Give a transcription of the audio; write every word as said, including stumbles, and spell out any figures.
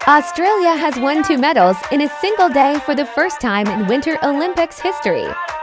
Australia has won two medals in a single day for the first time in Winter Olympics history.